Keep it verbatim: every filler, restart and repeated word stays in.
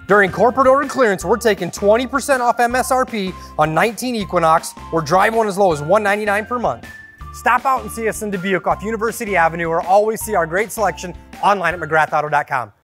During corporate order clearance, we're taking twenty percent off M S R P on nineteen Equinox or drive one as low as one ninety-nine per month. Stop out and see us in Dubuque off University Avenue, or always see our great selection online at McGrath Auto dot com.